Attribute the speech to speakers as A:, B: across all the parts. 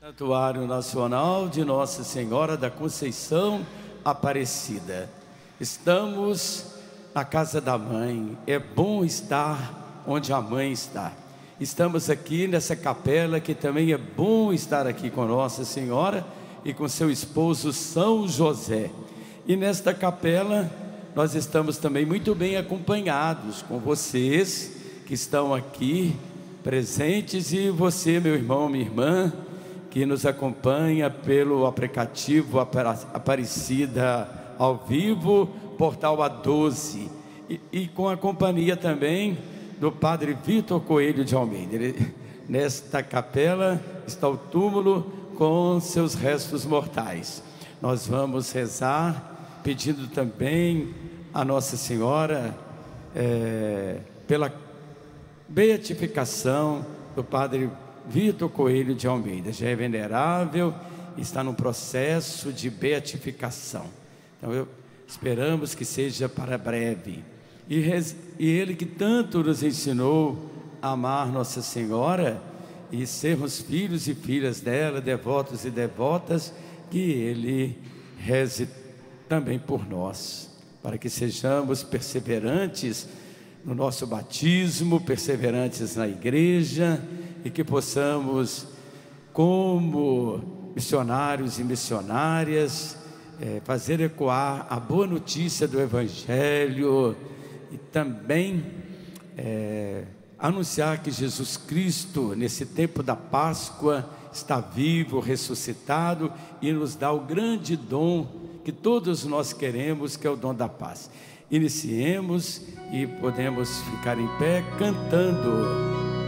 A: Santuário Nacional de Nossa Senhora da Conceição Aparecida. Estamos na casa da mãe. É bom estar onde a mãe está. Estamos aqui nessa capela que também é bom estar aqui com Nossa Senhora e com seu esposo São José. E nesta capela nós estamos também muito bem acompanhados com vocês que estão aqui presentes e você, meu irmão, minha irmã, que nos acompanha pelo aplicativo Aparecida ao vivo, portal A12, e com a companhia também do Padre Vitor Coelho de Almeida. Nesta capela está o túmulo com seus restos mortais. Nós vamos rezar, pedindo também a Nossa Senhora pela beatificação do Padre Vitor Coelho de Almeida. Já é venerável, está num processo de beatificação. Então esperamos que seja para breve. E ele que tanto nos ensinou a amar Nossa Senhora e sermos filhos e filhas dela, devotos e devotas, que ele reze também por nós, para que sejamos perseverantes no nosso batismo, perseverantes na igreja, e que possamos, como missionários e missionárias, fazer ecoar a boa notícia do Evangelho e também anunciar que Jesus Cristo, nesse tempo da Páscoa, está vivo, ressuscitado e nos dá o grande dom que todos nós queremos, que é o dom da paz. Iniciemos e podemos ficar em pé cantando.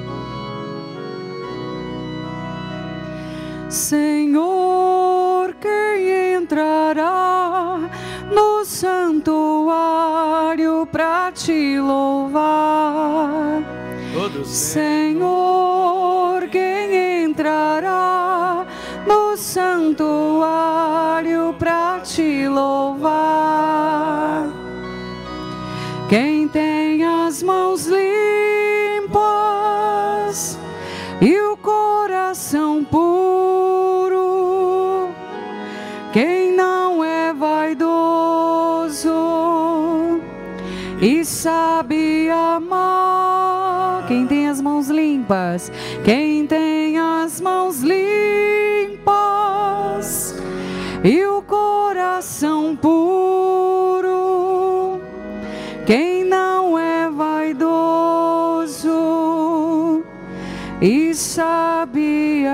B: Senhor, quem entrará no santuário para te louvar? Senhor, quem entrará no santuário para te louvar? Quem tem as mãos limpas e o coração puro, quem não é vaidoso e sabe amar. Quem tem as mãos limpas, quem tem as mãos limpas e o coração puro, quem não é vaidoso e sabe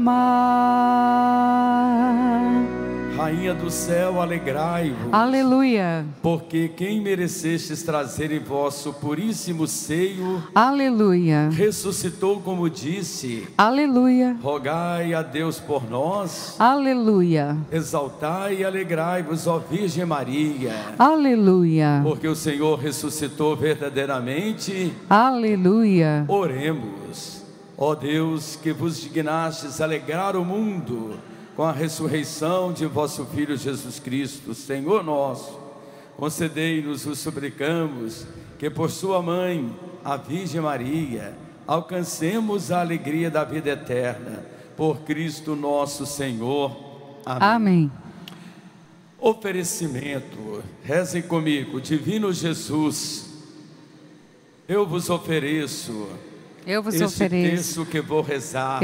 B: amar.
A: Rainha do céu, alegrai-vos.
B: Aleluia.
A: Porque quem merecestes trazer em vosso puríssimo seio,
B: aleluia,
A: ressuscitou como disse.
B: Aleluia.
A: Rogai a Deus por nós.
B: Aleluia.
A: Exaltai e alegrai-vos, ó Virgem Maria.
B: Aleluia.
A: Porque o Senhor ressuscitou verdadeiramente.
B: Aleluia.
A: Oremos. Ó Deus, que vos dignastes alegrar o mundo com a ressurreição de vosso Filho Jesus Cristo, Senhor nosso, concedei-nos, vos suplicamos, que por sua mãe, a Virgem Maria, alcancemos a alegria da vida eterna, por Cristo nosso Senhor. Amém.
B: Amém.
A: Oferecimento, rezem comigo. Divino Jesus, eu vos ofereço este texto que vou rezar,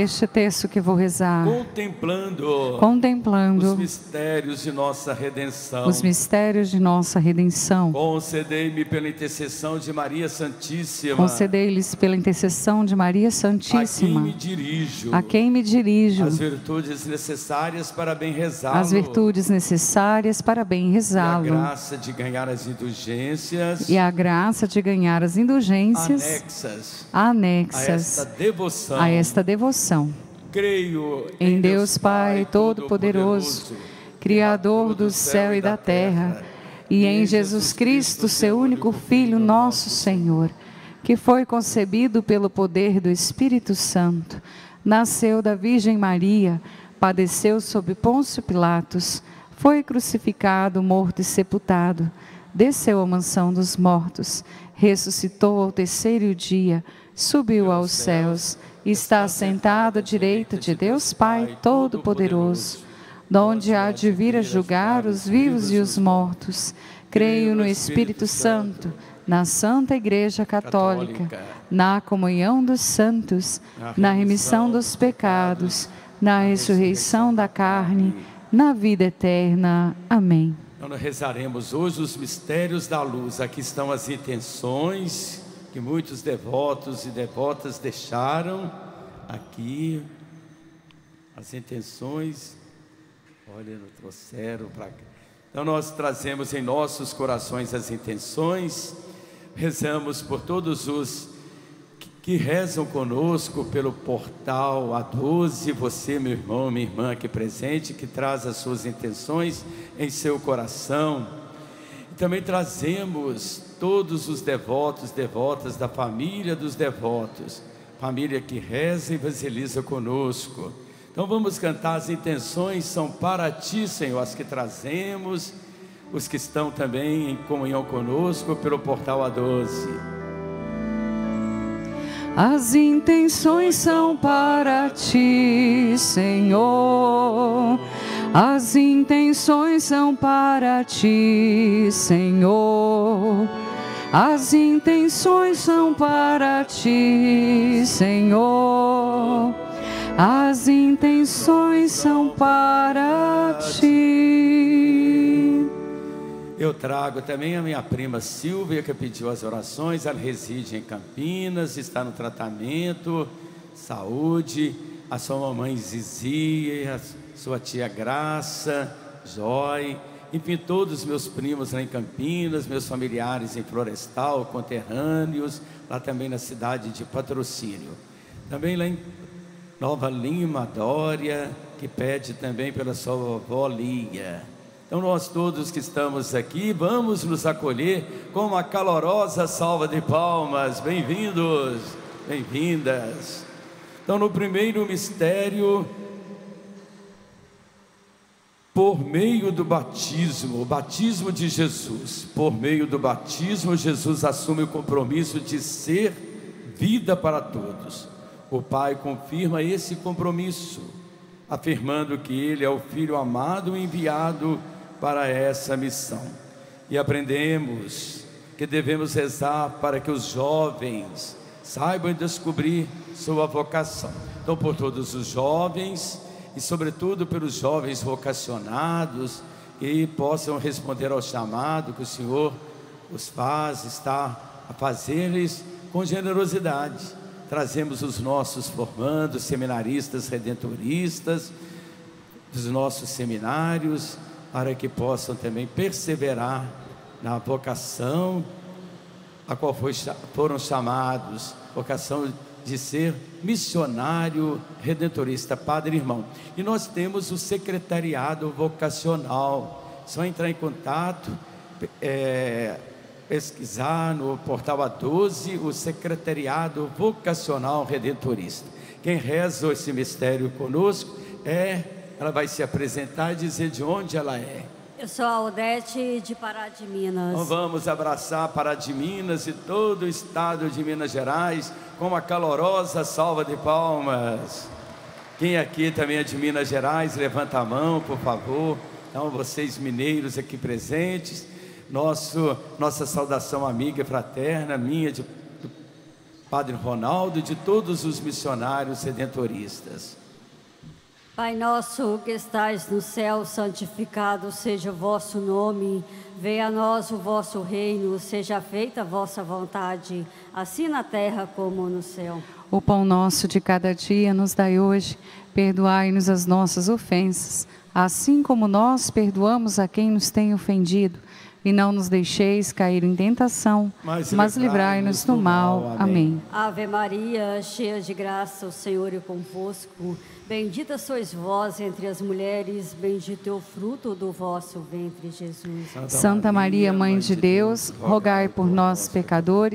A: contemplando os mistérios de nossa redenção, concedei-me pela intercessão de Maria Santíssima, a quem me dirijo, as virtudes necessárias para bem rezá-lo, e a graça de ganhar as indulgências, anexas a esta devoção. Creio em Deus Pai Todo-Poderoso, Criador do céu e da terra, e em Jesus Cristo, seu único Filho, nosso Senhor, que foi concebido pelo poder do Espírito Santo, nasceu da Virgem Maria, padeceu sob Pôncio Pilatos, foi crucificado, morto e sepultado, desceu à mansão dos mortos, ressuscitou ao terceiro dia, subiu aos céus,
B: está sentado à direita de Deus Pai Todo-Poderoso, donde há de vir a julgar os vivos e os mortos. Creio no Espírito Santo, na Santa Igreja Católica, na comunhão dos santos, na remissão dos pecados, na ressurreição da carne, na vida eterna. Amém.
A: Então, nós rezaremos hoje os mistérios da luz. Aqui estão as intenções que muitos devotos e devotas deixaram. Aqui, as intenções, olha, não trouxeram para cá. Então, nós trazemos em nossos corações as intenções, rezamos por todos os que rezam conosco pelo portal A12, você, meu irmão, minha irmã aqui presente, que traz as suas intenções em seu coração. E também trazemos todos os devotos, devotas da família dos devotos, família que reza e evangeliza conosco. Então vamos cantar, as intenções são para Ti, Senhor, as que trazemos, os que estão também em comunhão conosco pelo portal A12.
B: As intenções são para Ti, Senhor. As intenções são para Ti, Senhor. As intenções são para Ti, Senhor. As intenções são para Ti.
A: Eu trago também a minha prima Silvia, que pediu as orações. Ela reside em Campinas, está no tratamento, saúde. A sua mamãe Zizi, a sua tia Graça, Joy, enfim, todos os meus primos lá em Campinas, meus familiares em Florestal, conterrâneos, lá também na cidade de Patrocínio. Também lá em Nova Lima, Dória, que pede também pela sua vovó Lia. Então nós todos que estamos aqui, vamos nos acolher com uma calorosa salva de palmas. Bem-vindos, bem-vindas. Então no primeiro mistério, por meio do batismo, o batismo de Jesus, por meio do batismo, Jesus assume o compromisso de ser vida para todos. O Pai confirma esse compromisso, afirmando que Ele é o Filho amado e enviado para essa missão. E aprendemos que devemos rezar para que os jovens saibam descobrir sua vocação. Então, por todos os jovens e sobretudo pelos jovens vocacionados, que possam responder ao chamado que o Senhor os faz, está a fazer-lhes com generosidade. Trazemos os nossos formandos, seminaristas, redentoristas, dos nossos seminários, para que possam também perseverar na vocação a qual foram chamados, vocação de ser missionário redentorista, padre irmão. E nós temos o secretariado vocacional. Só entrar em contato, pesquisar no portal A12 o secretariado vocacional redentorista. Quem reza esse mistério conosco ela vai se apresentar e dizer de onde ela é.
C: Eu sou a Odete de Pará de Minas.
A: Então vamos abraçar Pará de Minas e todo o estado de Minas Gerais com uma calorosa salva de palmas. Quem aqui também é de Minas Gerais, levanta a mão, por favor. Então vocês mineiros aqui presentes, nossa saudação amiga e fraterna, minha, do Padre Ronaldo e de todos os missionários redentoristas.
C: Pai nosso que estais no céu, santificado seja o vosso nome. Venha a nós o vosso reino, seja feita a vossa vontade, assim na terra como no céu.
B: O pão nosso de cada dia nos dai hoje. Perdoai-nos as nossas ofensas, assim como nós perdoamos a quem nos tem ofendido. E não nos deixeis cair em tentação, mas livrai-nos do mal. Amém.
C: Ave Maria, cheia de graça, o Senhor é convosco. Bendita sois vós entre as mulheres, bendito é o fruto do vosso ventre, Jesus.
B: Santa Maria, Mãe de Deus, rogai por nós, pecadores,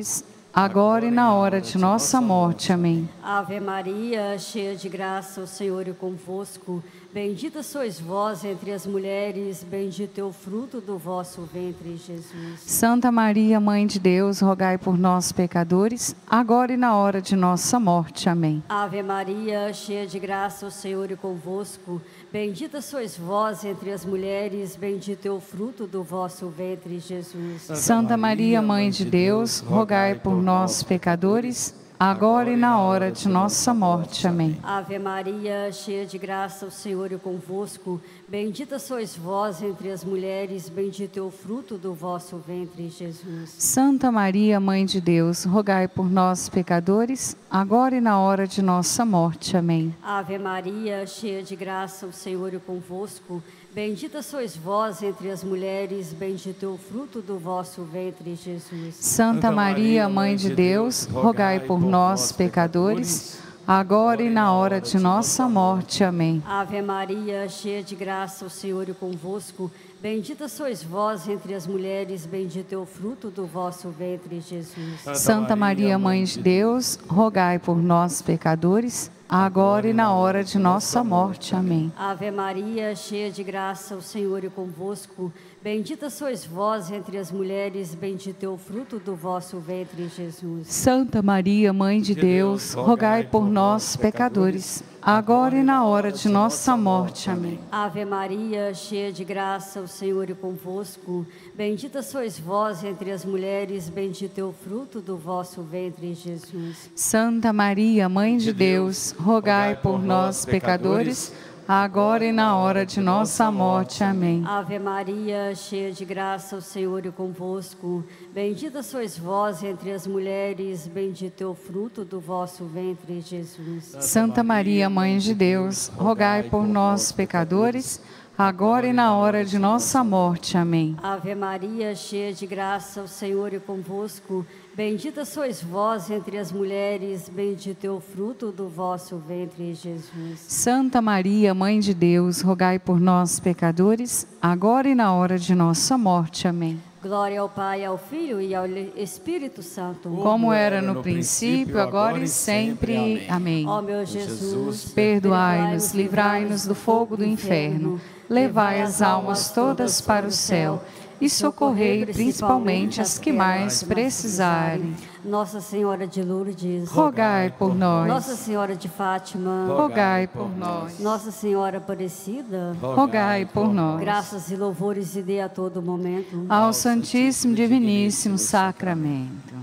B: agora e na hora de nossa morte. Amém.
C: Ave Maria, cheia de graça, o Senhor é convosco. Bendita sois vós entre as mulheres, bendito é o fruto do vosso ventre, Jesus.
B: Santa Maria, Mãe de Deus, rogai por nós, pecadores, agora e na hora de nossa morte. Amém.
C: Ave Maria, cheia de graça, o Senhor é convosco. Bendita sois vós entre as mulheres, bendito é o fruto do vosso ventre, Jesus.
B: Santa Maria, Mãe de Deus, rogai por nós, pecadores, agora e na hora de nossa morte. Amém.
C: Ave Maria, cheia de graça, o Senhor é convosco. Bendita sois vós entre as mulheres, bendito é o fruto do vosso ventre, Jesus.
B: Santa Maria, Mãe de Deus, rogai por nós, pecadores, agora e na hora de nossa morte. Amém.
C: Ave Maria, cheia de graça, o Senhor é convosco. Bendita sois vós entre as mulheres, bendito é o fruto do vosso ventre, Jesus.
B: Santa Maria, Mãe de Deus, rogai por nós, pecadores, agora e na hora de nossa morte. Amém.
C: Ave Maria, cheia de graça, o Senhor é convosco. Bendita sois vós entre as mulheres, bendito é o fruto do vosso ventre, Jesus.
B: Santa Maria, Mãe de Deus, rogai por nós, pecadores, agora e na hora de nossa morte. Amém.
C: Ave Maria, cheia de graça, o Senhor é convosco. Bendita sois vós entre as mulheres, bendito é o fruto do vosso ventre, Jesus.
B: Santa Maria, Mãe de Deus, rogai por nós, pecadores, agora e na hora de nossa morte. Amém.
C: Ave Maria, cheia de graça, o Senhor é convosco. Bendita sois vós entre as mulheres, bendito é o fruto do vosso ventre, Jesus.
B: Santa Maria, Mãe de Deus, rogai por nós, pecadores, agora e na hora de nossa morte. Amém.
C: Ave Maria, cheia de graça, o Senhor é convosco. Bendita sois vós entre as mulheres, bendito é o fruto do vosso ventre, Jesus.
B: Santa Maria, Mãe de Deus, rogai por nós, pecadores, agora e na hora de nossa morte. Amém.
C: Ave Maria, cheia de graça, o Senhor é convosco. Bendita sois vós entre as mulheres, bendito é o fruto do vosso ventre, Jesus.
B: Santa Maria, Mãe de Deus, rogai por nós, pecadores, agora e na hora de nossa morte. Amém.
C: Glória ao Pai, ao Filho e ao Espírito Santo.
B: Como era no princípio, agora e sempre. Amém.
C: Ó meu Jesus,
B: perdoai-nos, livrai-nos do fogo do inferno, levai as almas todas para o céu e socorrei principalmente as que mais precisarem.
C: Nossa Senhora de Lourdes,
B: rogai por nós.
C: Nossa Senhora de Fátima,
B: rogai por nós.
C: Nossa Senhora Aparecida,
B: rogai por nós.
C: Graças e louvores se dê a todo momento
B: ao Santíssimo Diviníssimo Sacramento.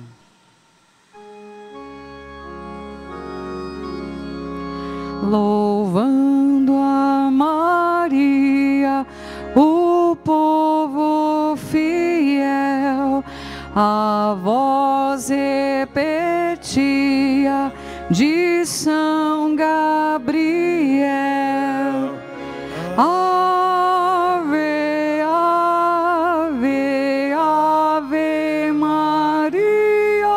B: Louvando a Maria, o povo fiel, a voz repetia de São Gabriel. Ave, ave, ave Maria,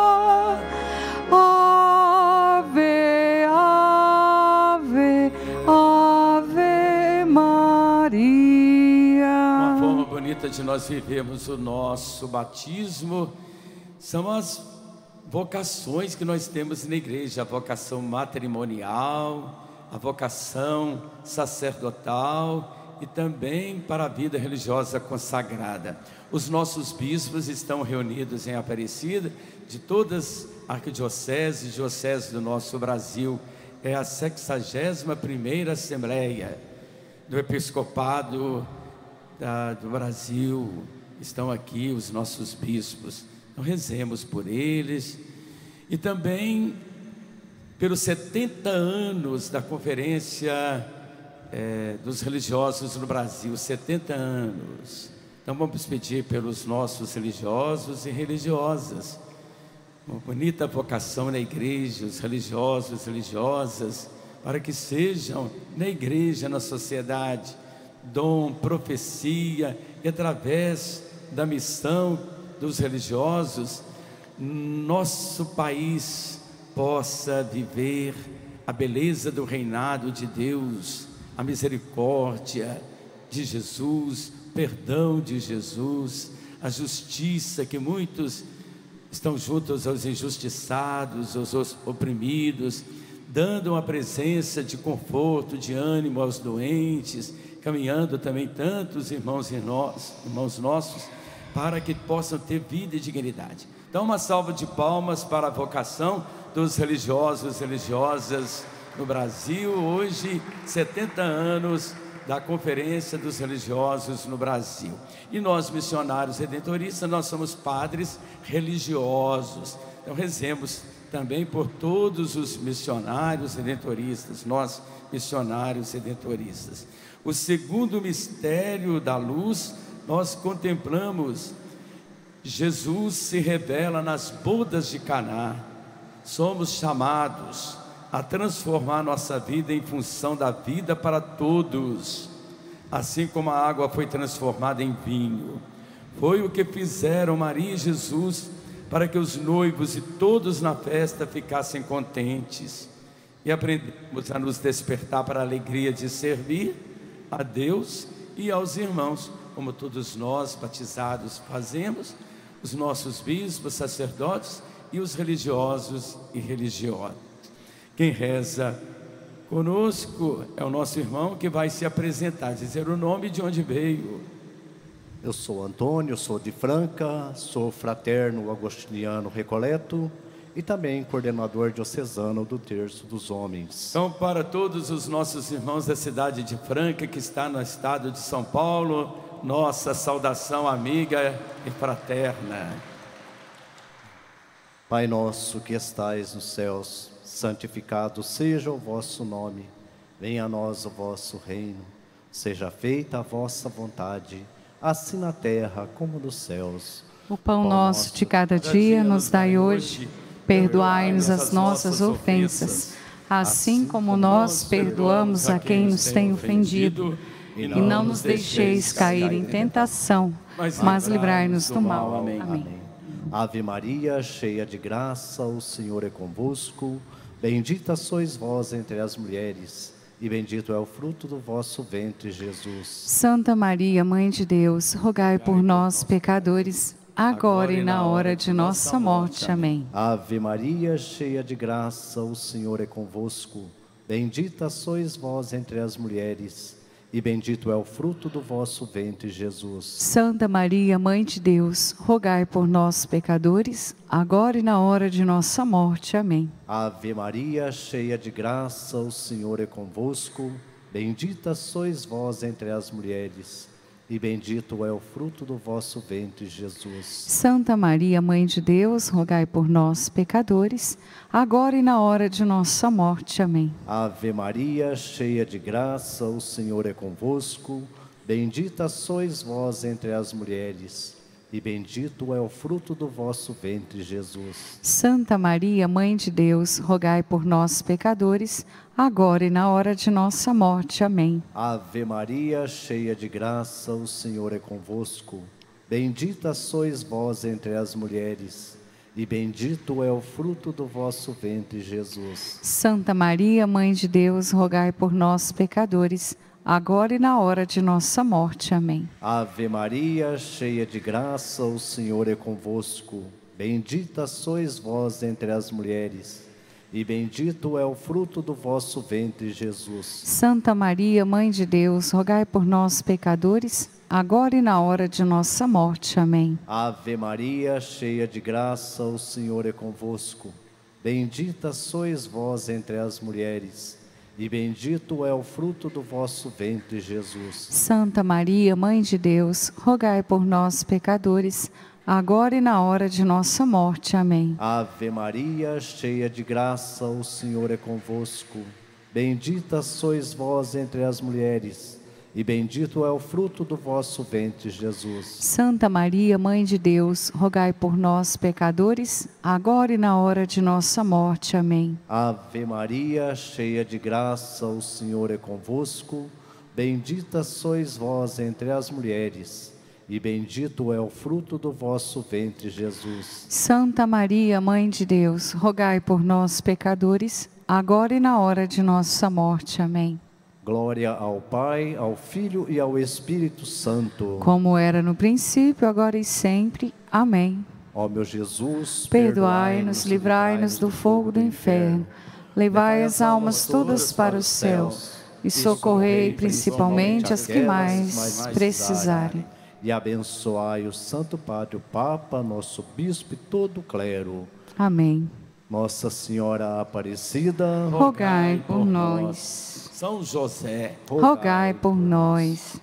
B: ave, ave, ave Maria.
A: Uma forma bonita de nós vivermos o nosso batismo são as vocações que nós temos na igreja, a vocação matrimonial, a vocação sacerdotal e também para a vida religiosa consagrada. Os nossos bispos estão reunidos em Aparecida, de todas as arquidioceses e dioceses do nosso Brasil. É a 61ª Assembleia do Episcopado do Brasil. Estão aqui os nossos bispos. Então rezemos por eles e também pelos 70 anos da Conferência dos Religiosos no Brasil, 70 anos. Então vamos pedir pelos nossos religiosos e religiosas, uma bonita vocação na igreja, os religiosos e religiosas, para que sejam na igreja, na sociedade, dom, profecia, e através da missão dos religiosos, nosso país possa viver a beleza do reinado de Deus, a misericórdia de Jesus, perdão de Jesus, a justiça que muitos estão juntos aos injustiçados, aos oprimidos, dando uma presença de conforto, de ânimo aos doentes, caminhando também tantos irmãos nossos, para que possam ter vida e dignidade. Então, uma salva de palmas para a vocação dos religiosos e religiosas no Brasil. Hoje, 70 anos da Conferência dos Religiosos no Brasil. E nós, missionários redentoristas, nós somos padres religiosos. Então, rezemos também por todos os missionários redentoristas, nós, missionários redentoristas. O segundo mistério da luz, nós contemplamos Jesus se revela nas bodas de Caná. Somos chamados a transformar nossa vida em função da vida para todos, assim como a água foi transformada em vinho. Foi o que fizeram Maria e Jesus para que os noivos e todos na festa ficassem contentes. E aprendemos a nos despertar para a alegria de servir a Deus e aos irmãos, como todos nós batizados fazemos, os nossos bispos, sacerdotes e os religiosos e religiosas. Quem reza conosco é o nosso irmão que vai se apresentar, dizer o nome de onde veio.
D: Eu sou Antônio, sou de Franca, sou fraterno agostiniano Recoleto e também coordenador diocesano do Terço dos Homens.
A: Então, para todos os nossos irmãos da cidade de Franca, que está no estado de São Paulo, nossa saudação amiga e fraterna.
D: Pai nosso que estais nos céus, santificado seja o vosso nome. Venha a nós o vosso reino. Seja feita a vossa vontade, assim na terra como nos céus.
B: O pão nosso de cada dia nos dai hoje. Perdoai-nos as nossas ofensas, assim como nós perdoamos a quem nos tem ofendido. E não nos deixeis cair em tentação, mas livrai-nos do mal. Amém.
D: Ave Maria, cheia de graça, o Senhor é convosco. Bendita sois vós entre as mulheres, e bendito é o fruto do vosso ventre, Jesus.
B: Santa Maria, Mãe de Deus, rogai por nós, pecadores, agora e na hora de nossa morte. Amém.
D: Ave Maria, cheia de graça, o Senhor é convosco. Bendita sois vós entre as mulheres, e bendito é o fruto do vosso ventre, Jesus.
B: Santa Maria, Mãe de Deus, rogai por nós, pecadores, agora e na hora de nossa morte. Amém.
D: Ave Maria, cheia de graça, o Senhor é convosco. Bendita sois vós entre as mulheres, e bendito é o fruto do vosso ventre, Jesus.
B: Santa Maria, Mãe de Deus, rogai por nós, pecadores, agora e na hora de nossa morte. Amém.
D: Ave Maria, cheia de graça, o Senhor é convosco. Bendita sois vós entre as mulheres, e bendito é o fruto do vosso ventre, Jesus.
B: Santa Maria, Mãe de Deus, rogai por nós, pecadores, agora e na hora de nossa morte. Amém.
D: Ave Maria, cheia de graça, o Senhor é convosco. Bendita sois vós entre as mulheres, e bendito é o fruto do vosso ventre, Jesus.
B: Santa Maria, Mãe de Deus, rogai por nós, pecadores, agora e na hora de nossa morte. Amém.
D: Ave Maria, cheia de graça, o Senhor é convosco. Bendita sois vós entre as mulheres, e bendito é o fruto do vosso ventre, Jesus.
B: Santa Maria, Mãe de Deus, rogai por nós, pecadores, agora e na hora de nossa morte. Amém.
D: Ave Maria, cheia de graça, o Senhor é convosco. Bendita sois vós entre as mulheres, e bendito é o fruto do vosso ventre, Jesus.
B: Santa Maria, Mãe de Deus, rogai por nós, pecadores, agora e na hora de nossa morte. Amém.
D: Ave Maria, cheia de graça, o Senhor é convosco. Bendita sois vós entre as mulheres, e bendito é o fruto do vosso ventre, Jesus.
B: Santa Maria, Mãe de Deus, rogai por nós, pecadores, agora e na hora de nossa morte. Amém.
D: Ave Maria, cheia de graça, o Senhor é convosco. Bendita sois vós entre as mulheres, e bendito é o fruto do vosso ventre, Jesus.
B: Santa Maria, Mãe de Deus, rogai por nós, pecadores, agora e na hora de nossa morte. Amém.
D: Glória ao Pai, ao Filho e ao Espírito Santo.
B: Como era no princípio, agora e sempre. Amém.
D: Ó meu Jesus,
B: perdoai-nos, livrai-nos do fogo do inferno, levai as almas todas para os céus e socorrei principalmente as que mais precisarem.
D: E abençoai o Santo Padre, o Papa, nosso Bispo e todo o clero.
B: Amém.
D: Nossa Senhora Aparecida,
B: rogai por nós.
A: São José,
B: rogai por nós.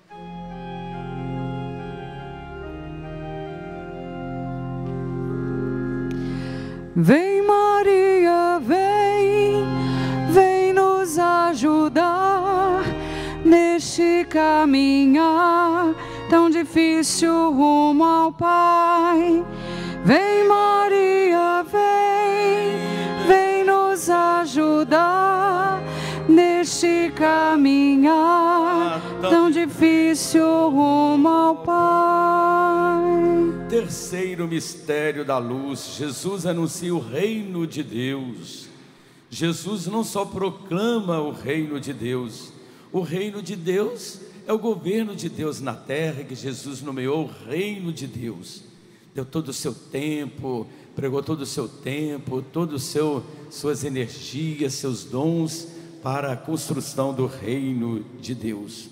B: Vem Maria, vem, vem nos ajudar neste caminhar tão difícil rumo ao Pai. Vem Maria, vem, vem nos ajudar neste caminhar tão difícil rumo ao Pai.
A: Terceiro mistério da luz, Jesus anuncia o reino de Deus. Jesus não só proclama o reino de Deus, o reino de Deus é o governo de Deus na terra, que Jesus nomeou o reino de Deus. Deu todo o seu tempo, pregou todo o seu tempo, suas energias, seus dons para a construção do reino de Deus.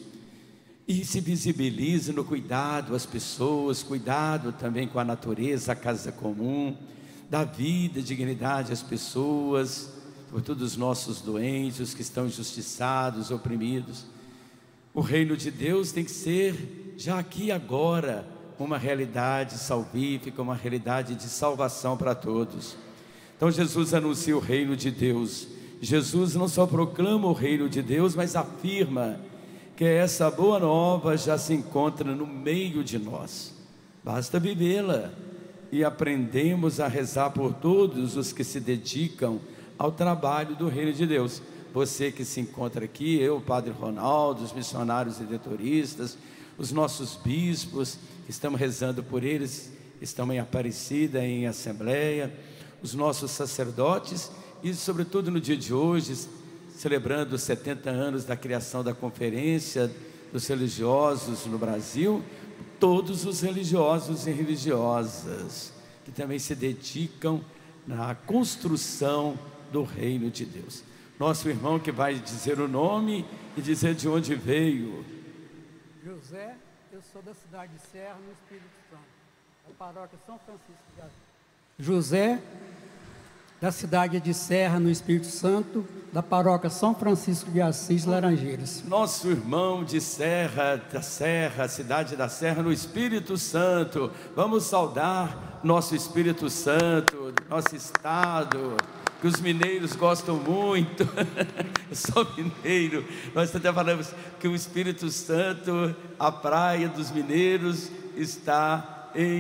A: E se visibiliza no cuidado às pessoas, cuidado também com a natureza, a casa comum, dá vida, dignidade às pessoas, sobretudo os nossos doentes, os que estão injustiçados, oprimidos. O reino de Deus tem que ser, já aqui e agora, uma realidade salvífica, uma realidade de salvação para todos. Então Jesus anuncia o reino de Deus. Jesus não só proclama o reino de Deus, mas afirma que essa boa nova já se encontra no meio de nós. Basta vivê-la e aprendemos a rezar por todos os que se dedicam ao trabalho do reino de Deus. Você que se encontra aqui, eu, o Padre Ronaldo, os missionários redentoristas, os nossos bispos, que estamos rezando por eles, estão em Aparecida, em Assembleia, os nossos sacerdotes e sobretudo no dia de hoje, celebrando os 70 anos da criação da Conferência dos Religiosos no Brasil, todos os religiosos e religiosas que também se dedicam na construção do reino de Deus. Nosso irmão que vai dizer o nome e dizer de onde veio.
E: José, eu sou da cidade de Serra, no Espírito Santo, da paróquia São Francisco de Assis. José, da cidade de Serra, no Espírito Santo, da paróquia São Francisco de Assis, Laranjeiras.
A: Nosso irmão de Serra, da Serra, cidade da Serra, no Espírito Santo. Vamos saudar nosso Espírito Santo, nosso estado, que os mineiros gostam muito. Eu sou mineiro. Nós até falamos que o Espírito Santo, a praia dos mineiros, está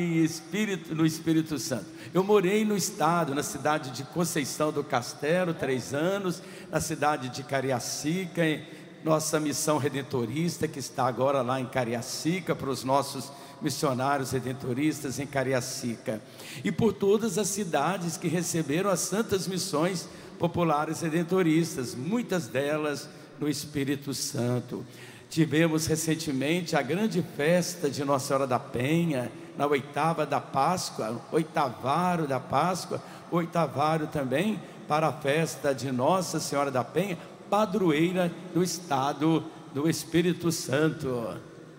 A: no Espírito Santo. Eu morei no estado, na cidade de Conceição do Castelo, 3 anos, na cidade de Cariacica, nossa missão redentorista, que está agora lá em Cariacica, para os nossos missionários redentoristas em Cariacica, e por todas as cidades que receberam as santas missões populares redentoristas, muitas delas no Espírito Santo. Tivemos recentemente a grande festa de Nossa Senhora da Penha, na oitava da Páscoa, oitavário da Páscoa, oitavário também para a festa de Nossa Senhora da Penha, padroeira do estado do Espírito Santo.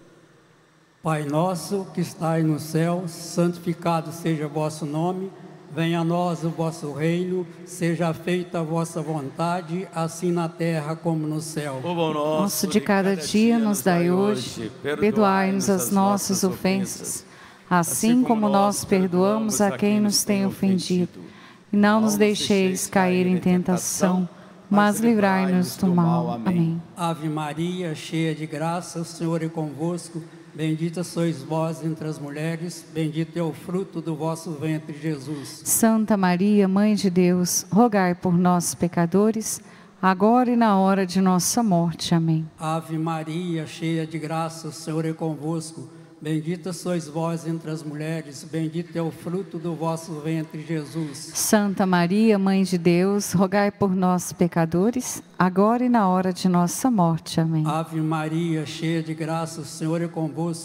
E: Pai nosso que estais no céu, santificado seja o vosso nome, venha a nós o vosso reino, seja feita a vossa vontade, assim na terra como no céu.
B: O pão nosso de cada dia nos dai hoje, perdoai-nos as nossas ofensas, assim como nós perdoamos a quem nos tem ofendido. E não nos deixeis cair em tentação, mas livrai-nos do mal. Amém.
E: Ave Maria, cheia de graça, o Senhor é convosco. Bendita sois vós entre as mulheres, bendito é o fruto do vosso ventre, Jesus.
B: Santa Maria, Mãe de Deus, rogai por nós, pecadores, agora e na hora de nossa morte. Amém.
E: Ave Maria, cheia de graça, o Senhor é convosco. Bendita sois vós entre as mulheres, bendito é o fruto do vosso ventre, Jesus.
B: Santa Maria, Mãe de Deus, rogai por nós, pecadores, agora e na hora de nossa morte. Amém.
E: Ave Maria, cheia de graça, o Senhor é convosco.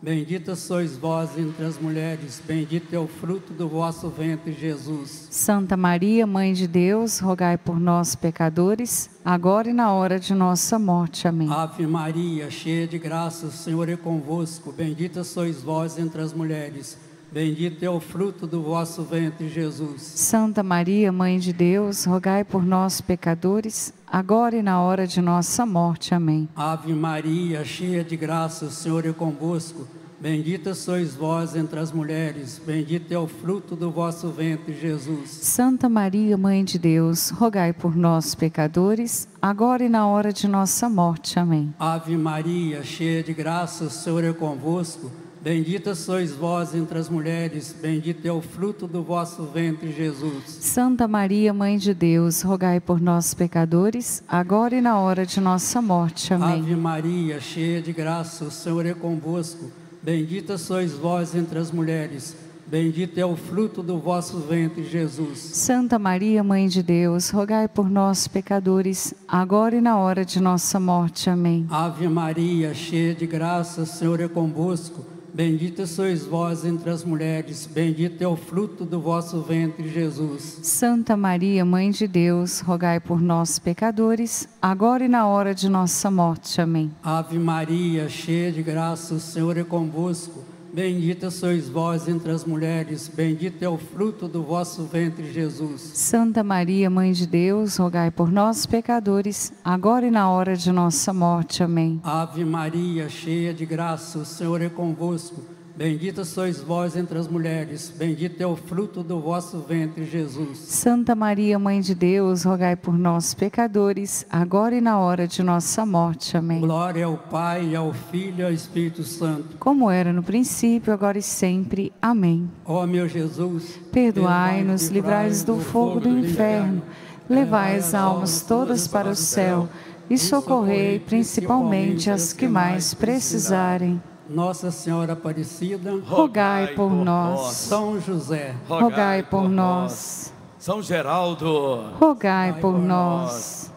E: Bendita sois vós entre as mulheres, bendito é o fruto do vosso ventre, Jesus.
B: Santa Maria, Mãe de Deus, rogai por nós, pecadores, agora e na hora de nossa morte. Amém.
E: Ave Maria, cheia de graça, o Senhor é convosco. Bendita sois vós entre as mulheres, bendito é o fruto do vosso ventre, Jesus.
B: Santa Maria, Mãe de Deus, rogai por nós, pecadores, agora e na hora de nossa morte. Amém.
E: Ave Maria, cheia de graça, o Senhor é convosco. Bendita sois vós entre as mulheres, bendito é o fruto do vosso ventre, Jesus.
B: Santa Maria, Mãe de Deus, rogai por nós, pecadores, agora e na hora de nossa morte. Amém.
E: Ave Maria, cheia de graça, o Senhor é convosco. Bendita sois vós entre as mulheres, bendito é o fruto do vosso ventre, Jesus.
B: Santa Maria, Mãe de Deus, rogai por nós, pecadores, agora e na hora de nossa morte. Amém.
E: Ave Maria, cheia de graça, o Senhor é convosco. Bendita sois vós entre as mulheres, bendito é o fruto do vosso ventre, Jesus.
B: Santa Maria, Mãe de Deus, rogai por nós, pecadores, agora e na hora de nossa morte. Amém.
E: Ave Maria, cheia de graça, o Senhor é convosco. Bendita sois vós entre as mulheres, bendito é o fruto do vosso ventre, Jesus.
B: Santa Maria, Mãe de Deus, rogai por nós, pecadores, agora e na hora de nossa morte. Amém.
E: Ave Maria, cheia de graça, o Senhor é convosco. Bendita sois vós entre as mulheres, bendito é o fruto do vosso ventre, Jesus.
B: Santa Maria, Mãe de Deus, rogai por nós, pecadores, agora e na hora de nossa morte. Amém.
E: Ave Maria, cheia de graça, o Senhor é convosco. Bendita sois vós entre as mulheres, bendito é o fruto do vosso ventre, Jesus.
B: Santa Maria, Mãe de Deus, rogai por nós, pecadores, agora e na hora de nossa morte. Amém.
E: Glória ao Pai, ao Filho e ao Espírito Santo.
B: Como era no princípio, agora e sempre. Amém.
E: Ó meu Jesus,
B: perdoai-nos, livrai-nos do fogo do inferno, levai as almas todas para o céu e socorrei principalmente as que mais precisarem.
E: Nossa Senhora Aparecida,
B: rogai por nós.
E: São José,
B: rogai por nós.
A: São Geraldo,
B: rogai por nós.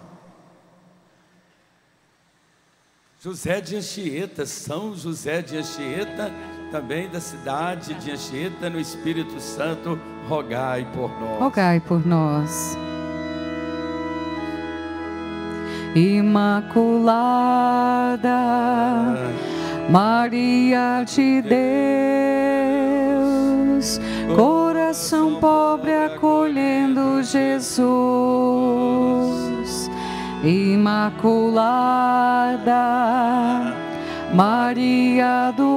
A: José de Anchieta, São José de Anchieta, também da cidade de Anchieta, no Espírito Santo, rogai por nós.
B: Rogai por nós. Imaculada Maria de Deus, coração pobre acolhendo Jesus. Imaculada Maria do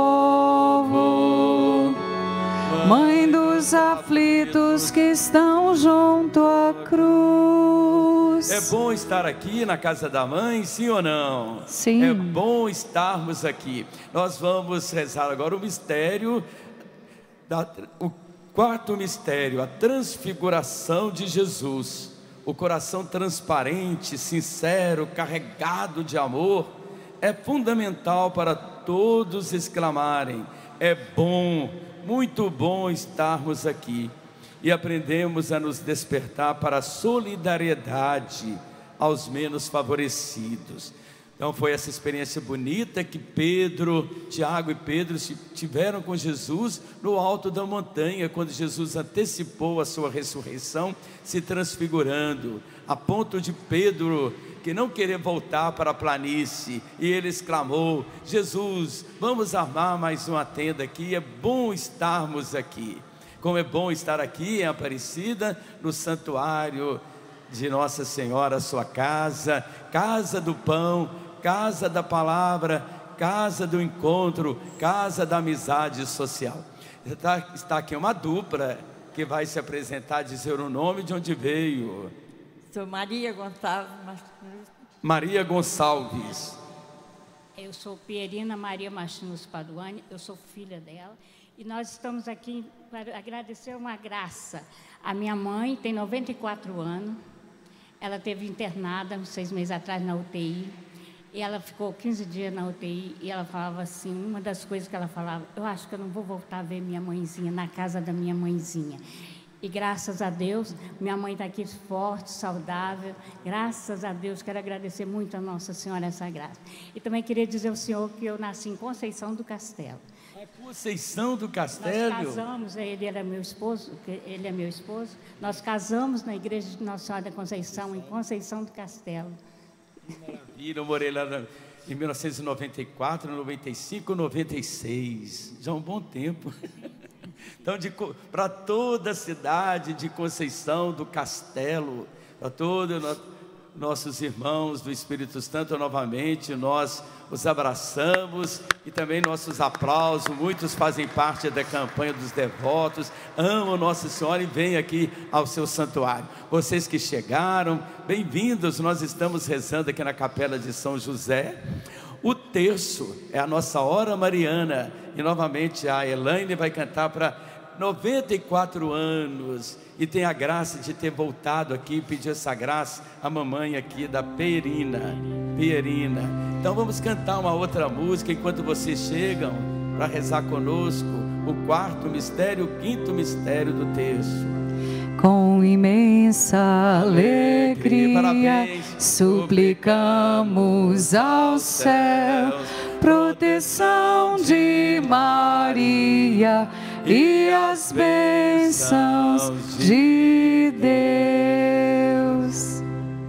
B: povo, Mãe dos aflitos que estão junto à cruz.
A: É bom estar aqui na casa da mãe, sim ou não?
B: Sim.
A: É bom estarmos aqui. Nós vamos rezar agora o mistério, o quarto mistério, a transfiguração de Jesus. O coração transparente, sincero, carregado de amor, é fundamental para todos exclamarem: é bom, muito bom estarmos aqui. E aprendemos a nos despertar para a solidariedade aos menos favorecidos. Então foi essa experiência bonita que Tiago e Pedro tiveram com Jesus no alto da montanha, quando Jesus antecipou a sua ressurreição, se transfigurando, a ponto de Pedro que não querer voltar para a planície, e ele exclamou: Jesus, vamos armar mais uma tenda aqui, é bom estarmos aqui. Como é bom estar aqui em Aparecida, no santuário de Nossa Senhora, sua casa, casa do pão, casa da palavra, casa do encontro, casa da amizade social. Está aqui uma dupla que vai se apresentar, dizer o nome, de onde veio.
F: Sou Maria Gonçalves.
A: Maria Gonçalves.
G: Eu sou Pierina Maria Machinus Paduani, eu sou filha dela. E nós estamos aqui para agradecer uma graça. A minha mãe tem 94 anos. Ela esteve internada uns 6 meses atrás na UTI. E ela ficou 15 dias na UTI. E ela falava assim, uma das coisas que ela falava: eu acho que eu não vou voltar a ver minha mãezinha na casa da minha mãezinha. E graças a Deus, minha mãe está aqui forte, saudável. Graças a Deus, quero agradecer muito a Nossa Senhora essa graça. E também queria dizer ao senhor que eu nasci em Conceição do Castelo.
A: Conceição do Castelo?
G: Nós casamos, ele é meu esposo, Nós casamos na igreja de Nossa Senhora da Conceição, em Conceição do Castelo.
A: Maravilha, eu morei lá em 1994, 95, 96. Já é um bom tempo. Então, para toda a cidade de Conceição do Castelo, para todos nossos irmãos do Espírito Santo, novamente, nós os abraçamos e também nossos aplausos. Muitos fazem parte da campanha dos devotos, amam Nossa Senhora e vêm aqui ao seu santuário. Vocês que chegaram, bem-vindos. Nós estamos rezando aqui na Capela de São José. O terço é a nossa hora mariana e novamente a Elaine vai cantar para 94 anos e tem a graça de ter voltado aqui e pedir essa graça à mamãe aqui da Pierina. Então vamos cantar uma outra música enquanto vocês chegam para rezar conosco o quarto mistério, o quinto mistério do terço.
B: Com imensa alegria, suplicamos ao céu proteção de Maria e as bênçãos de Deus.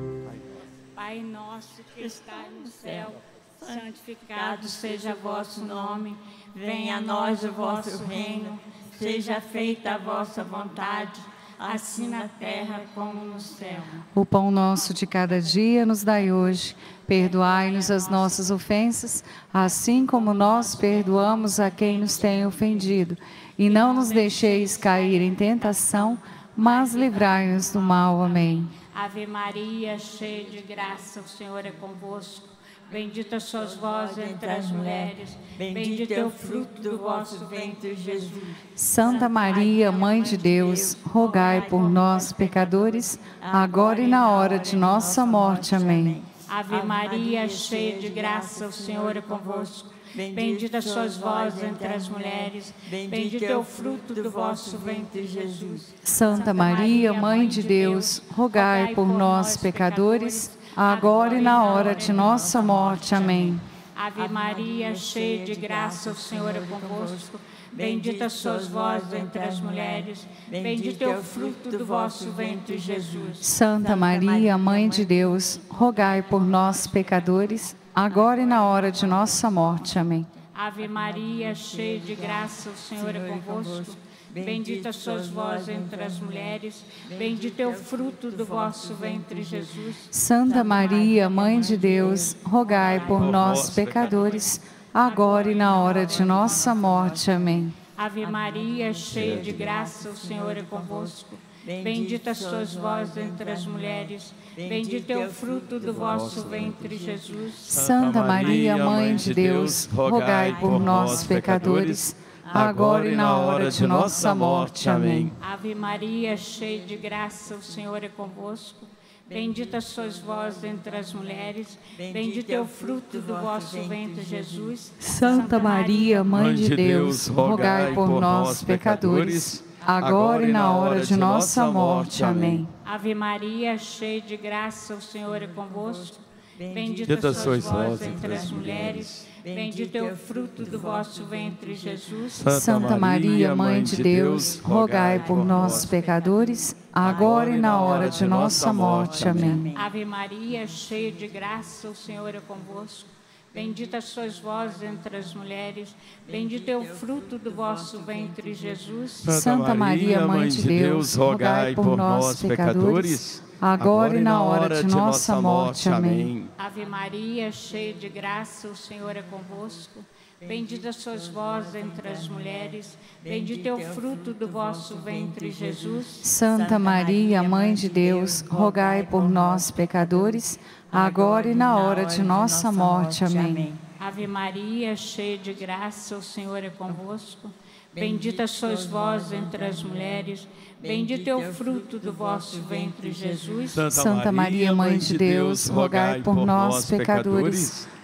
G: Pai nosso que está no céu, santificado seja vosso nome. Venha a nós o vosso reino. Seja feita a vossa vontade, assim na terra como no céu.
B: O pão nosso de cada dia nos dai hoje. Perdoai-nos as nossas ofensas, assim como nós perdoamos a quem nos tem ofendido. E não nos deixeis cair em tentação, mas livrai-nos do mal. Amém.
G: Ave Maria, cheia de graça, o Senhor é convosco. Bendita sois vós entre as mulheres, bendito é o fruto do vosso ventre, Jesus.
B: Santa Maria, Mãe de Deus, rogai por nós, pecadores, agora e na hora de nossa morte. Amém.
G: Ave Maria, cheia de graça, o Senhor é convosco. Bendita sois vós entre as mulheres, bendito é o fruto do vosso ventre, Jesus.
B: Santa Maria, Mãe de Deus, rogai por nós, pecadores, agora e na hora de nossa morte. Amém.
G: Ave Maria, cheia de graça, o Senhor é convosco. Bendita sois vós entre as mulheres, bendito é o fruto do vosso ventre, Jesus.
B: Santa Maria, Mãe de Deus, rogai por nós, pecadores, agora e na hora de nossa morte. Amém.
G: Ave Maria, cheia de graça, o Senhor é convosco. Bendita sois vós entre as mulheres, bendito é o fruto do vosso ventre, Jesus.
B: Santa Maria, Mãe de Deus, rogai por nós, pecadores, agora e na hora de nossa morte. Amém.
G: Ave Maria, cheia de graça, o Senhor é convosco. Bendita sois vós entre as mulheres, bendito é o fruto do vosso ventre, Jesus.
B: Santa Maria, Mãe de Deus, rogai por nós, pecadores, agora e na hora de nossa morte. Amém.
G: Ave Maria, cheia de graça, o Senhor é convosco. Bendita sois vós entre as mulheres, bendito é o fruto do vosso ventre, Jesus.
B: Santa Maria, Mãe de Deus, rogai por nós, pecadores, agora e na hora de nossa morte. Amém.
G: Ave Maria, cheia de graça, o Senhor é convosco. Bendita sois vós entre as mulheres, bendito é o fruto do vosso ventre, Jesus.
B: Santa Maria, Mãe de Deus, rogai por nós, pecadores, agora e na hora de nossa morte. Amém.
G: Ave Maria, cheia de graça, o Senhor é convosco. Bendita sois vós entre as mulheres, bendito é o fruto do vosso ventre, Jesus.
B: Santa Maria, Mãe de Deus, rogai por nós, pecadores, agora e na hora de nossa morte. Amém.
G: Ave Maria, cheia de graça, o Senhor é convosco. Bendita sois vós entre as mulheres, bendito é o fruto do vosso ventre, Jesus.
B: Santa Maria, Mãe de Deus, rogai por nós, pecadores, agora e na hora de nossa morte. Amém.
G: Ave Maria, cheia de graça, o Senhor é convosco. Bendita sois vós entre as mulheres, bendito é o fruto do vosso ventre, Jesus.
B: Santa Maria, Mãe de Deus, rogai por nós, pecadores,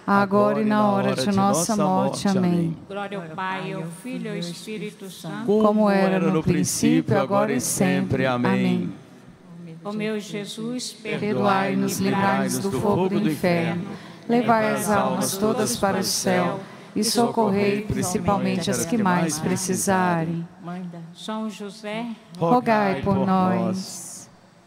B: agora e na hora de nossa morte. Amém.
G: Glória ao Pai, ao Filho e ao Espírito Santo.
B: Como era no princípio, agora e sempre. Amém.
G: Ó meu Jesus,
B: Perdoai-nos, livrai-nos do fogo do inferno. Levai as almas todas para o céu e socorrei principalmente as que mais precisarem.
G: São José,
B: rogai por nós.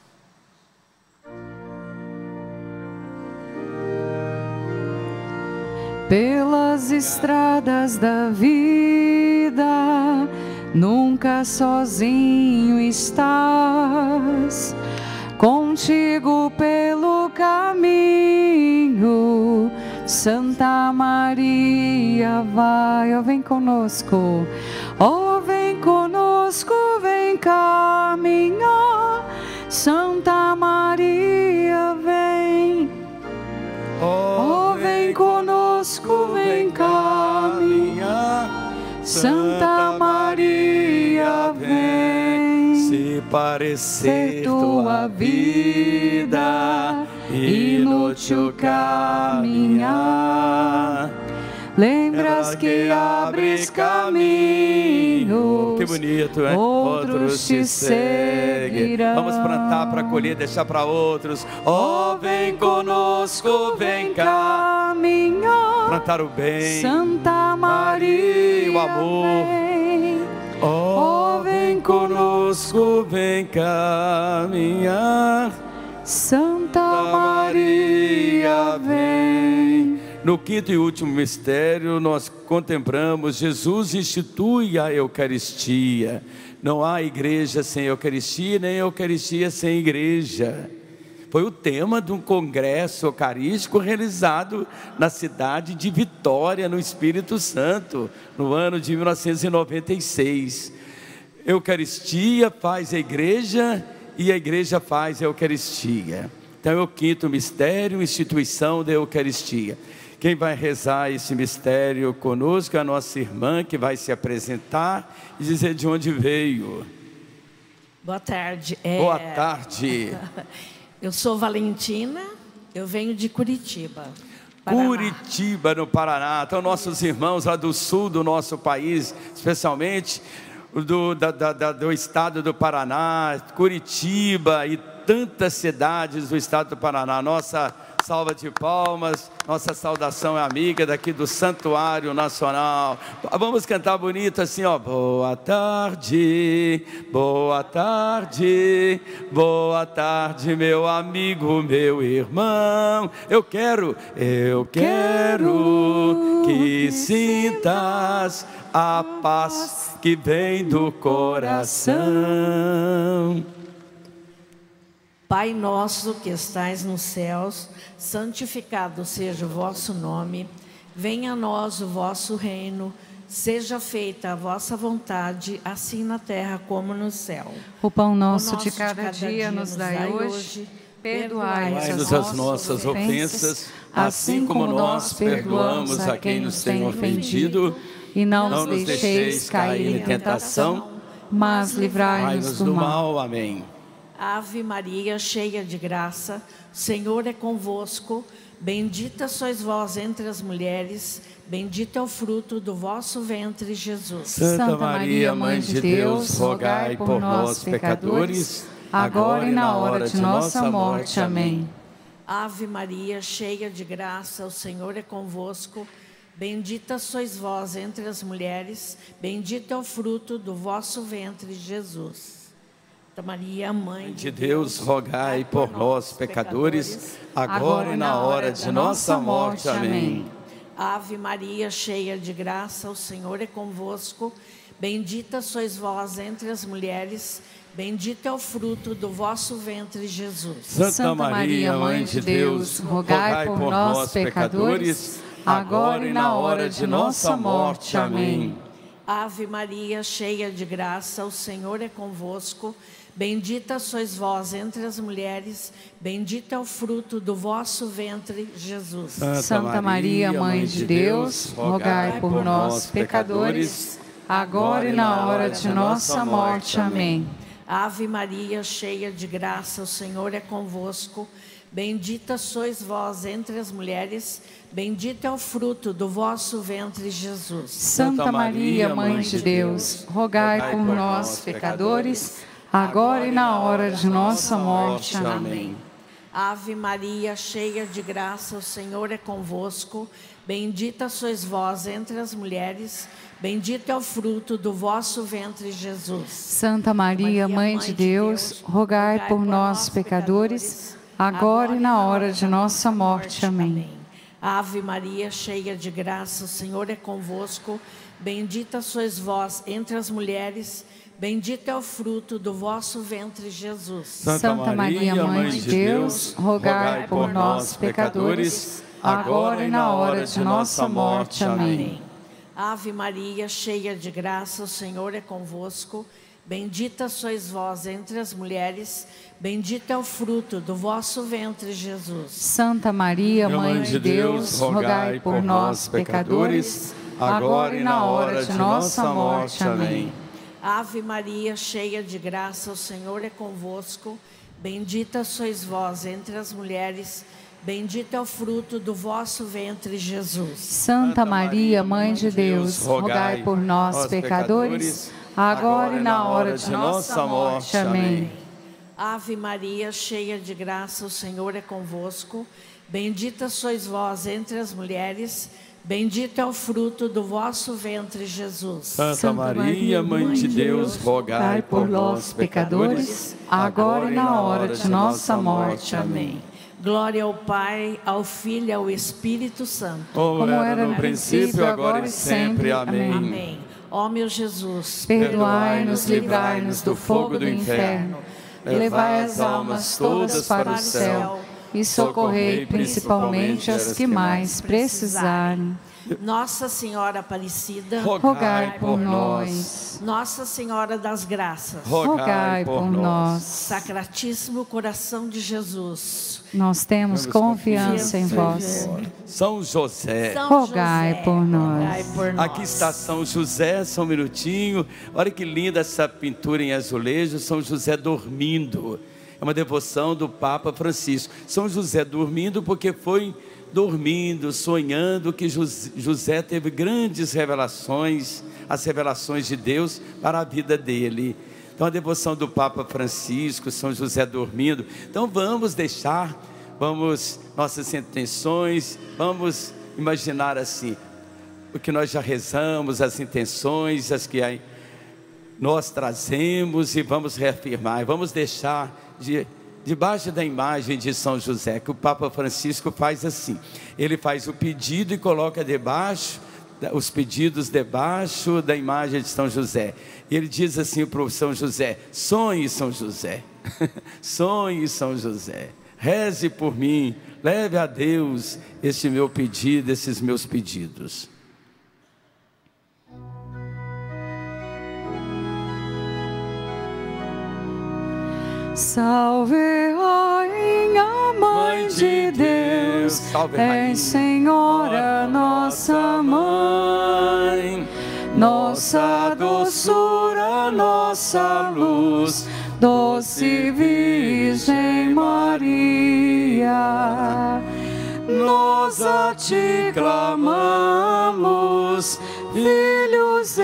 B: Pelas estradas da vida, nunca sozinho estás. Contigo pelo caminho, Santa Maria vai. Ó, vem conosco, ó, vem conosco, vem caminhar. Santa Maria vem, ó, vem conosco, vem caminhar. Santa Maria vem.
A: Se parecer tua vida inútil caminhar,
B: lembras que abres caminhos.
A: Que bonito, hein?
B: Outros te seguirão.
A: Vamos plantar para colher, deixar para outros. Ó, vem conosco, vem cá.
B: Caminhar.
A: Plantar o bem.
B: Santa Maria,
A: o amor. Ó, vem conosco, vem caminhar.
B: Santa Maria vem.
A: No quinto e último mistério, nós contemplamos Jesus institui a Eucaristia. Não há igreja sem Eucaristia, nem Eucaristia sem igreja. Foi o tema de um congresso eucarístico realizado na cidade de Vitória, no Espírito Santo, no ano de 1996. Eucaristia faz a igreja e a igreja faz a Eucaristia. Então é o quinto mistério, instituição da Eucaristia. Quem vai rezar esse mistério conosco é a nossa irmã, que vai se apresentar e dizer de onde veio.
F: Boa tarde.
A: Boa tarde.
F: Eu sou Valentina, eu venho de Curitiba, Paraná.
A: Curitiba, no Paraná. Então, nossos irmãos lá do sul do nosso país, especialmente do estado do Paraná, Curitiba e tantas cidades do estado do Paraná. Nossa salva de palmas, nossa saudação é amiga daqui do Santuário Nacional. Vamos cantar bonito assim, ó. Boa tarde, boa tarde, boa tarde, meu amigo, meu irmão. Eu quero que sintas a paz que vem do coração.
F: Pai nosso que estais nos céus, santificado seja o vosso nome. Venha a nós o vosso reino. Seja feita a vossa vontade, assim na terra como no céu.
B: O pão nosso de cada dia nos dai hoje. Perdoai-nos
A: as nossas ofensas, assim como nós perdoamos a quem nos tem ofendido.
B: E não nos deixeis cair em tentação, mas livrai-nos do mal.
A: Amém.
F: Ave Maria, cheia de graça, o Senhor é convosco. Bendita sois vós entre as mulheres, bendito é o fruto do vosso ventre, Jesus.
A: Santa Maria, Mãe de Deus, rogai por nós, pecadores, agora e na hora de nossa morte. Amém.
F: Ave Maria, cheia de graça, o Senhor é convosco. Bendita sois vós entre as mulheres, bendito é o fruto do vosso ventre, Jesus. Santa Maria, Mãe
A: de Deus, rogai por nós, pecadores, agora e na hora de nossa morte. Amém.
F: Ave Maria, cheia de graça, o Senhor é convosco. Bendita sois vós entre as mulheres, bendito é o fruto do vosso ventre, Jesus.
A: Santa Maria, Mãe de Deus, rogai por nós, pecadores, agora e na hora de nossa morte. Amém.
F: Ave Maria, cheia de graça, o Senhor é convosco. Bendita sois vós entre as mulheres, bendito é o fruto do vosso ventre, Jesus.
B: Santa Maria, Mãe de Deus, rogai por nós, pecadores, agora e na hora de nossa morte. Amém.
F: Ave Maria, cheia de graça, o Senhor é convosco. bendita sois vós entre as mulheres, bendito é o fruto do vosso ventre, Jesus.
B: Santa Maria, Mãe de Deus, rogai por nós, pecadores, agora e na hora de nossa morte. Amém.
F: Ave Maria, cheia de graça, o Senhor é convosco. Bendita sois vós entre as mulheres, bendito é o fruto do vosso ventre, Jesus.
B: Santa Maria, Mãe de Deus, rogai por nós, pecadores, agora e na hora de nossa morte. Amém.
F: Ave Maria, cheia de graça, o Senhor é convosco. Bendita sois vós entre as mulheres, bendito é o fruto do vosso ventre, Jesus.
B: Santa Maria, Mãe de Deus, rogai por nós, pecadores, agora e na hora de nossa morte. Amém.
F: Ave Maria, cheia de graça, o Senhor é convosco. Bendita sois vós entre as mulheres, bendito é o fruto do vosso ventre, Jesus.
B: Santa Maria, Mãe de Deus, rogai por nós, pecadores, agora e na hora de nossa morte. Amém.
F: Ave Maria, cheia de graça, o Senhor é convosco. Bendita sois vós entre as mulheres, bendito é o fruto do vosso ventre, Jesus.
B: Santa Maria, Mãe de Deus, rogai por nós, pecadores, agora e na hora de nossa morte. Amém.
F: Ave Maria, cheia de graça, o Senhor é convosco. Bendita sois vós entre as mulheres, bendito é o fruto do vosso ventre, Jesus.
A: Santa Maria, Mãe de Deus, rogai por nós, pecadores, agora e na hora de nossa morte. Amém.
F: Glória ao Pai, ao Filho e ao Espírito Santo.
A: Como era no princípio, agora e sempre. Amém.
F: Amém. Ó meu Jesus,
B: perdoai-nos, livrai-nos do fogo do inferno, levai as almas todas para o céu e socorrei principalmente as que mais precisarem.
F: Nossa Senhora Aparecida,
B: rogai por nós.
F: Nossa Senhora das Graças,
B: rogai por nós.
F: Sacratíssimo Coração de Jesus,
B: nós temos confiança em vós.
A: São José,
B: rogai por nós.
A: Aqui está São José, só um minutinho. Olha que linda essa pintura em azulejo, São José dormindo. É uma devoção do Papa Francisco. São José dormindo porque foi dormindo, sonhando, que José teve grandes revelações, as revelações de Deus para a vida dele. Então a devoção do Papa Francisco, São José dormindo. Então vamos nossas intenções, vamos imaginar assim, o que nós já rezamos, as intenções, as que aí nós trazemos, e vamos reafirmar, vamos deixar debaixo da imagem de São José, que o Papa Francisco faz assim, ele faz o pedido e coloca os pedidos debaixo da imagem de São José, e ele diz assim para o São José: sonhe, São José, sonhe, São José, reze por mim, leve a Deus este meu pedido, esses meus pedidos.
B: Salve, Rainha, Mãe de Deus,
A: salve,
B: és Senhora, nossa Mãe, nossa doçura, nossa luz, doce Virgem Maria. Nós a ti clamamos, filhos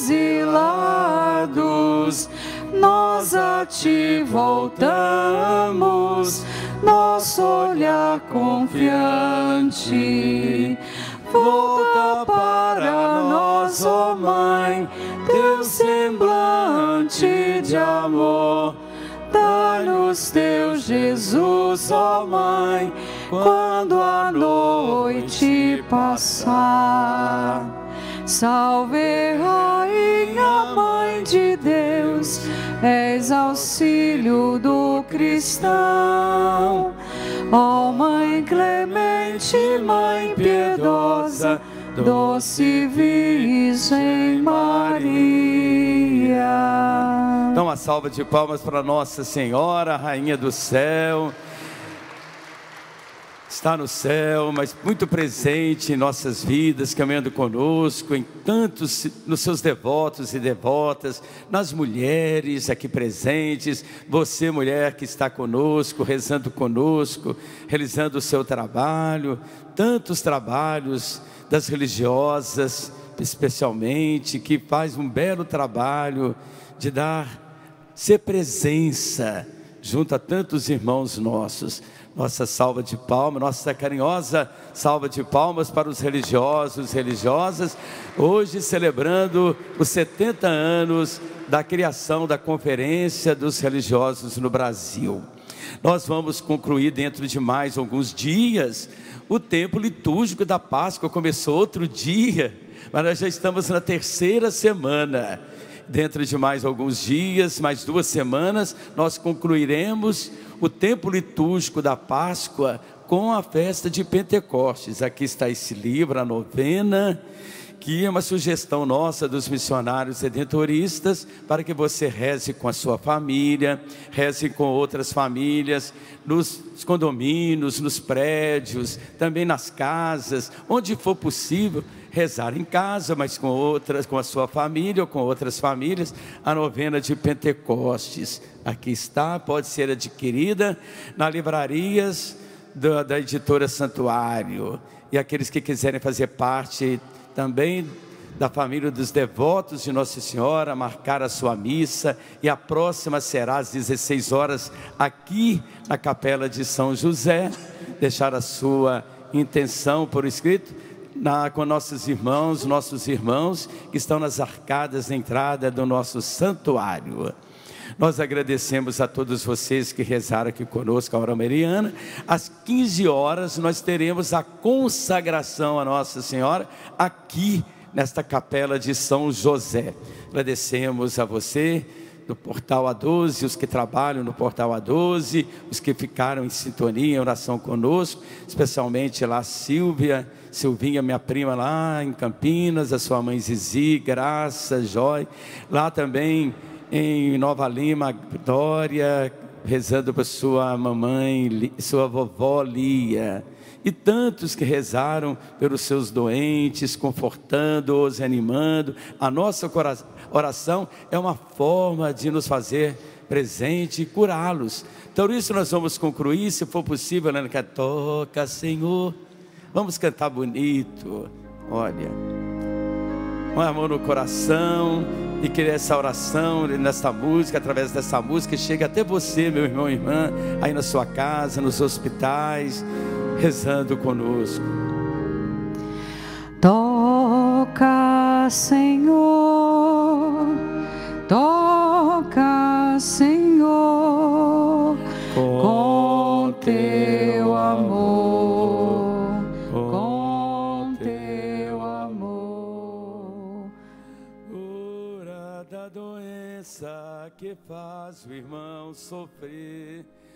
B: exilados, nós a ti voltamos, nosso olhar confiante. Volta para nós, ó Mãe, teu semblante de amor. Dá-nos teu Jesus, ó Mãe, quando a noite passar. Salve, Rainha, Mãe de Deus, és auxílio do cristão. Ó Mãe clemente, Mãe piedosa, doce Virgem Maria.
A: Então, uma salva de palmas para Nossa Senhora, Rainha do Céu. está no céu, mas muito presente em nossas vidas, caminhando conosco, em tantos, nos seus devotos e devotas, nas mulheres aqui presentes, você mulher que está conosco, rezando conosco, realizando o seu trabalho, tantos trabalhos das religiosas, especialmente, que faz um belo trabalho de ser presença junto a tantos irmãos nossos. Nossa salva de palmas, nossa carinhosa salva de palmas para os religiosos e religiosas, hoje celebrando os 70 anos da criação da Conferência dos Religiosos no Brasil. Nós vamos concluir dentro de mais alguns dias o tempo litúrgico da Páscoa. Começou outro dia, mas nós já estamos na terceira semana. Dentro de mais alguns dias, mais 2 semanas, nós concluiremos o tempo litúrgico da Páscoa com a festa de Pentecostes. Aqui está esse livro, a novena, que é uma sugestão nossa dos missionários redentoristas, para que você reze com a sua família, reze com outras famílias, nos condomínios, nos prédios, também nas casas, onde for possível, rezar em casa, mas com a sua família ou com outras famílias, a novena de Pentecostes. Aqui está, pode ser adquirida nas livrarias da editora Santuário. E aqueles que quiserem fazer parte também da família dos devotos de Nossa Senhora, marcar a sua missa, e a próxima será às 16 horas aqui na Capela de São José. Deixar a sua intenção por escrito com nossos irmãos que estão nas arcadas da entrada do nosso santuário. Nós agradecemos a todos vocês que rezaram aqui conosco a hora mariana. Às 15 horas nós teremos a consagração a Nossa Senhora aqui nesta Capela de São José. Agradecemos a você do Portal A12, os que trabalham no Portal A12, os que ficaram em sintonia, em oração conosco, especialmente lá Silvinha, minha prima lá em Campinas, a sua mãe Zizi, Graça, Joy, lá também em Nova Lima, Dória, rezando para sua mamãe, sua vovó Lia, e tantos que rezaram pelos seus doentes, confortando-os, animando. A nossa oração é uma forma de nos fazer presente e curá-los. Então isso nós vamos concluir, se for possível, né? Toca, Senhor. Vamos cantar bonito, olha, com amor no coração, e que essa oração, nessa música, através dessa música, chegue até você, meu irmão e irmã, aí na sua casa, nos hospitais, rezando conosco.
B: Toca, Senhor, toca, Senhor, com teu amor, com teu amor.
A: Cura da doença que faz o irmão sofrer,